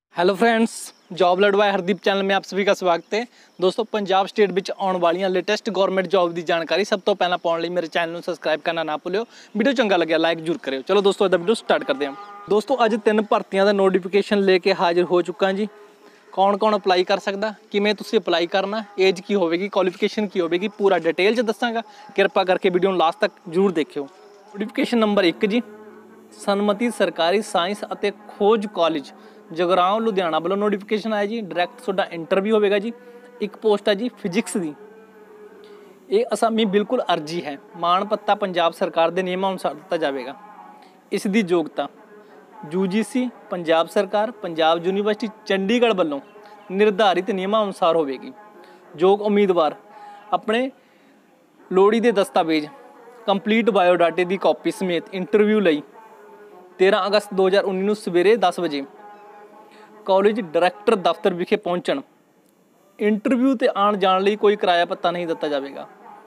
Hello friends, job लड़ by Hardeep channel में आप सभी का स्वागत है। दोस्तों, पंजाब स्टेट विच आने वाली लेटेस्ट गवर्नमेंट जॉब की जानकारी सब तो पहला पाने मेरे चैनल को सबसक्राइब करना ना भूलियो। वीडियो चंगा लगे लाइक जरूर करियो। चलो दोस्तों, अदा वीडियो स्टार्ट करते हैं। दोस्तों, अज 3 भर्तियों का नोटिफिकेशन लेके हाजिर हो चुका जी। कौन कौन अप्लाई कर सकता, किमें तुसीं अप्लाई करना, एज की होगी, क्वालिफिकेशन की होगी, पूरा डिटेल च दसांगा। कृपा करके वीडियो लास्ट तक जरूर देखियो। नोटिफिकेशन नंबर 1 जी, सन्मति सरकारी साइंस और खोज कॉलेज जगराओं लुधियाना वालों नोटिफिकेशन आया जी। डायरैक्ट तुहाडा इंटरव्यू होगा जी। एक पोस्ट है जी फिजिक्स की। ये असामी बिल्कुल अर्जी है, मान पत्ता पंजाब सरकार के नियमों अनुसार दिता जाएगा। इसकी योग्यता UGC पंजाब सरकार, पंजाब यूनीवर्सिटी चंडीगढ़ वालों निर्धारित नियमों अनुसार होगी। योग उम्मीदवार अपने लोड़ी के दस्तावेज कंप्लीट बायोडाटे की कॉपी समेत इंटरव्यू लई 13 अगस्त 2019 सवेरे 10 बजे कॉलेज डायरैक्टर दफ्तर विखे पहुंचण। इंटरव्यू ते आण जाण लई कोई किराया भत्ता नहीं दिता जाएगा।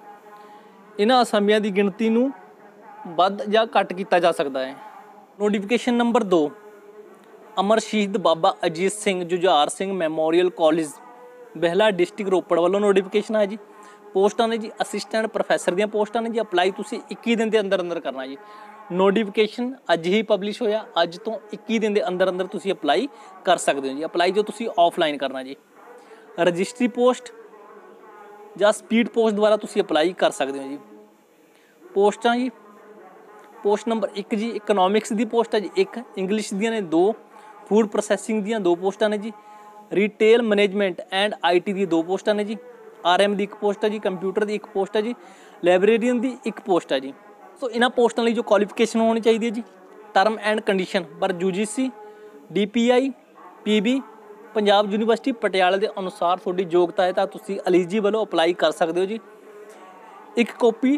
इन्हां असामियां की गिणती नूं वध जां घट किया जा सकता है। नोटिफिकेशन नंबर 2, अमर शहीद Baba Ajit Singh Jujhar Singh memorial college Bahla district Ropar वालों नोटिफिकेशन है जी। पोस्टां ने जी असिस्टेंट प्रोफैसर दी पोस्टां ने जी। अप्लाई तुसीं 21 दिन के अंदर अंदर करना जी। नोटिफिकेशन अज ही पब्लिश होया, अज तो 21 दिन के अंदर अंदर तुसीं अप्लाई कर सकते हो जी। अप्लाई जो तुसीं ऑफलाइन करना जी। रजिस्ट्री पोस्ट या स्पीड पोस्ट द्वारा तुसीं अप्लाई कर सकते हो जी। पोस्टां जी, पोस्ट नंबर 1 जी इकनॉमिक्स की पोस्ट है जी 1, इंग्लिश दियां ने 2, फूड प्रोसैसिंग दियां 2 पोस्टां ने जी। रिटेल मैनेजमेंट एंड IT दी 2 पोस्टां ने जी। RM की 1 पोस्ट है जी। कंप्यूटर की 1 पोस्ट है जी। लाइब्रेरीयन की 1 पोस्ट है जी। सो इन्हां पोस्टां लई जो क्वालिफिकेशन होनी चाहिए जी, टर्म एंड कंडीशन पर UGC DPI PB Punjab university Patiala के अनुसार थोड़ी योग्यता है तो तुसीं एलिजिबल हो, अप्लाई कर सकते हो जी। एक copy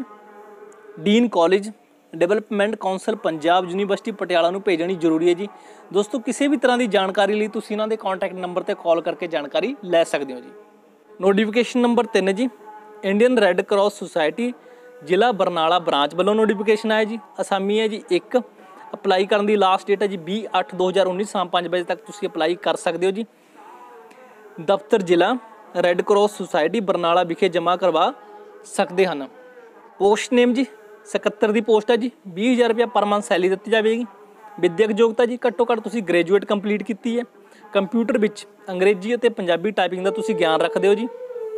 dean college development council Punjab university Patiala नूं भेजनी जरूरी है जी। दोस्तों, किसी भी तरह की जानकारी लिए तुसीं इन्हां दे कॉन्टैक्ट नंबर पर कॉल करके जानकारी लै सकते हो जी। नोटिफिकेशन नंबर 3 जी, इंडियन रैड क्रॉस सोसाइटी जिला बरनाला ब्रांच वालों नोटिफिकेशन आया जी। असामी है जी 1, अप्लाई करने की लास्ट डेट है जी 20/8/2019 शाम 5 बजे तक तुसीं अप्लाई कर सकते हो जी। दफ्तर जिला रैड क्रॉस सोसाइटी बरनाला विखे जमा करवा सकते हैं। पोस्ट नेम जी सकत्तर की पोस्ट है जी। 20,000 रुपया पर मंथ सैलरी दी जाएगी। विद्यक योग्यता जी घट्टो घट्ट तुसीं ग्रेजुएट कंप्लीट की है। कंप्यूटर विच अंग्रेजी और पंजाबी टाइपिंग का तुसीं ज्ञान रखते हो जी।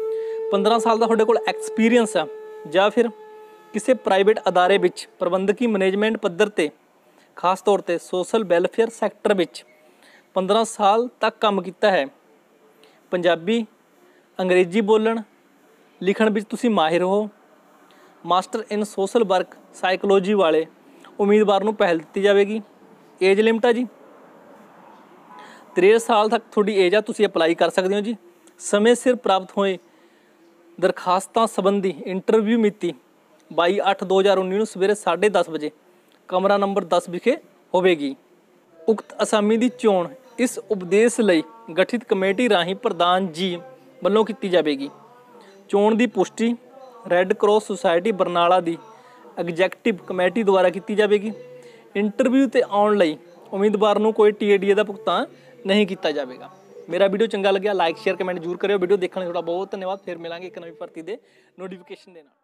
15 साल का तुहाडे कोल एक्सपीरियंस है या फिर किसी प्राइवेट अदारे विच प्रबंधकी मैनेजमेंट पद्धर ते खास तौर पर सोशल वैलफेयर सैक्टर विच 15 साल तक काम किया है। पंजाबी अंग्रेजी बोलन लिखण विच तुसीं माहिर हो। Master in social work psychology वाले उम्मीदवार नूं पहल दी जाएगी। एज लिमिट है जी 63 साल तक थोड़ी एज आ, तुसीं अप्लाई कर सकते हो जी। समय सिर प्राप्त होए दरखास्तां संबंधी इंटरव्यू मिति 22/8/2019 सवेरे 10:30 बजे कमरा नंबर 10 विखे होगी। उक्त असामी की चोण इस उपदेश लई गठित कमेटी राही प्रधान जी वालों की जाएगी। चोण की पुष्टि रैड क्रॉस सोसाइटी बरनाला की एग्जैक्टिव कमेटी द्वारा की जाएगी। इंटरव्यू ते आउण लई उम्मीदवार नूं कोई TADA का भुगतान नहीं किया जाएगा। मेरा वीडियो चंगा लग्या लाइक शेयर कमेंट जरूर करियो। वीडियो देखने का बहुत धन्यवाद। फिर मिलांगे एक नवी भर्ती के नोटिफिकेशन के नाल।